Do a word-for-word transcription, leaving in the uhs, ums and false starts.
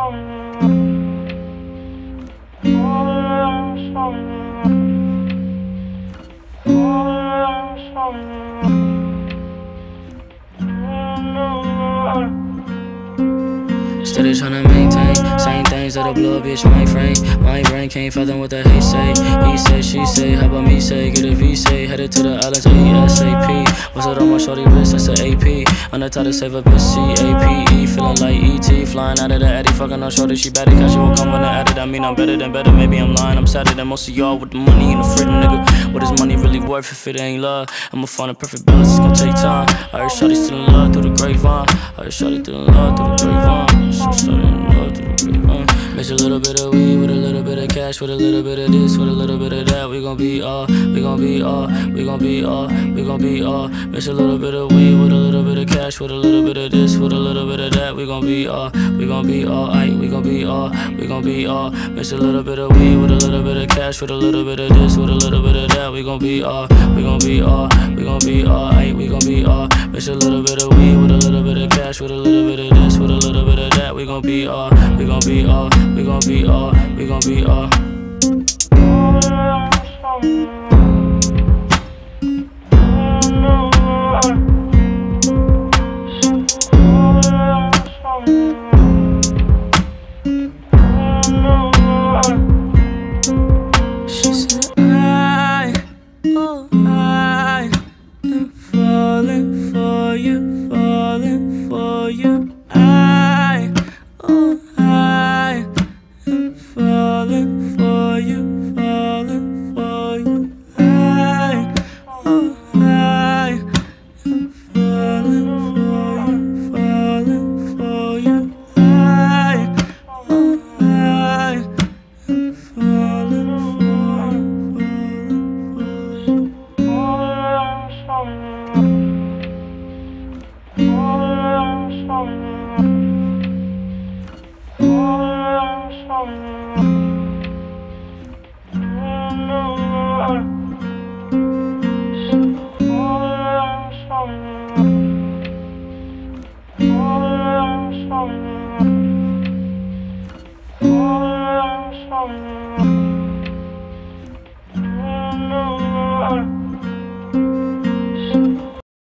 Steady tryna maintain, same things that'll blow a bitch my frame. My brain can't fathom what the hate say. He say, she say, how about me say? Get a V say, headed to the islands ASAP. What's it on my shorty wrist? That's the A P. On the top to save a bitch, C A P E. Feeling like E T, flying out of the Addy. Fucking on shorty, she batty, cause she won't come when I added. I mean I'm better than better, maybe I'm lying. I'm sadder than most of y'all with the money and the freedom, nigga. What is money really worth if it ain't love? I'ma find a perfect balance, it's gon' take time. I heard shorty still in love through the grapevine. I heard shorty still in love through the grapevine. So shorty in love through the grapevine. Mix a little bit of weed with a little bit of cash, with a little bit of this, with a little bit of that. We gon' be all, we gon' be all, we gon' be all, we gon' be all. Mix a little bit of weed with a little bit of cash, with a little bit of this, with a little bit of that. We gon' be all, we gon' be all, aight, we gon' be all, we gon' be all. Mix a little bit of weed with a little bit of cash, with a little bit of this, with a little bit of that. We gon' be all, we gon' be all, we gon' be all, aight, we gon' be all. Mix a little bit of weed with a little bit of cash, with a little bit of this, with a little bit of that. We gon' be all, we gon' be all, we gon' be all, we gon' be all.